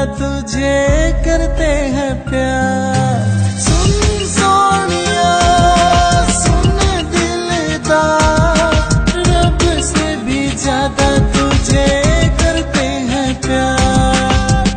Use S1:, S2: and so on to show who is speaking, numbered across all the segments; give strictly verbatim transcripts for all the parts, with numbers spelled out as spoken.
S1: तुझे करते हैं प्यार। सुन सोनिया सुन दिलदार, रब से भी ज्यादा तुझे करते हैं प्यार।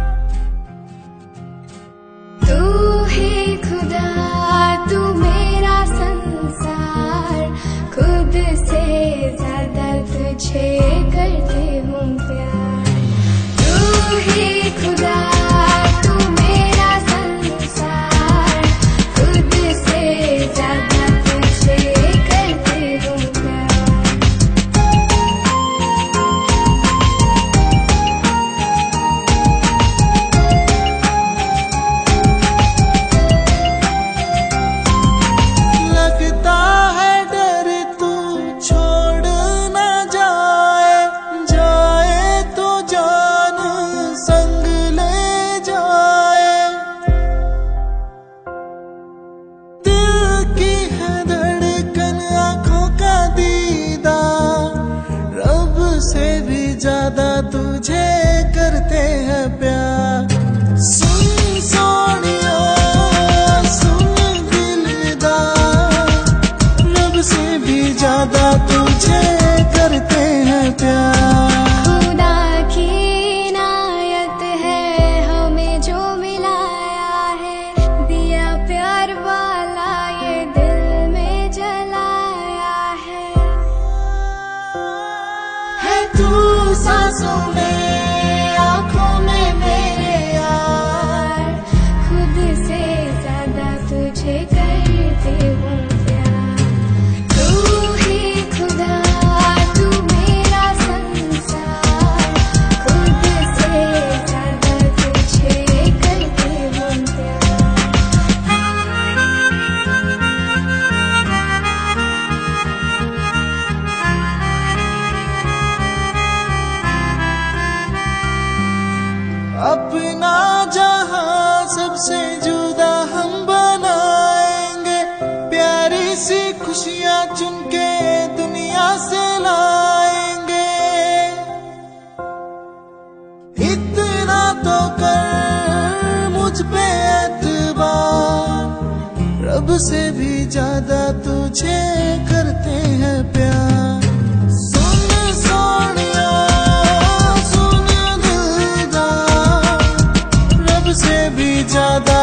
S2: तू ही खुदा तू मेरा संसार, खुद से ज्यादा तुझे करते हूँ प्यार। तू ही खुदा तू मेरा संसार, खुद से ज्यादा तुझे करते हूँ प्यार।
S1: लगता है डर तू छोड़ ना जाए, जाए तो जान संग ले जाए। दिल की है धड़कन आंखों का दीदार, रब से भी ज्यादा तुझे करते हैं प्यार। सुन सोनिया सुन दिलदार, रब से भी ज्यादा तुझे करते हैं प्यार।
S2: खुदा की इनायत है हमें जो मिलाया है, दिया प्यार वाला ये दिल में जलाया है।
S1: है तू सांसों में आंखों में मेरे यार,
S2: खुद से ज्यादा तुझे करते हूँ प्यार। तू ही खुदा तू मेरा संसार, खुद से ज्यादा तुझे करते हूँ प्यार।
S1: अपना जहां सबसे जुदा हम बनाएंगे, प्यारी सी खुशियां चुन के दुनिया से लाएंगे। इतना तो कर मुझ पे एतबार, रब से भी ज्यादा तुझे करते हैं प्यार। सुन सोनिया सुन दिलदार, रब से भी ज्यादा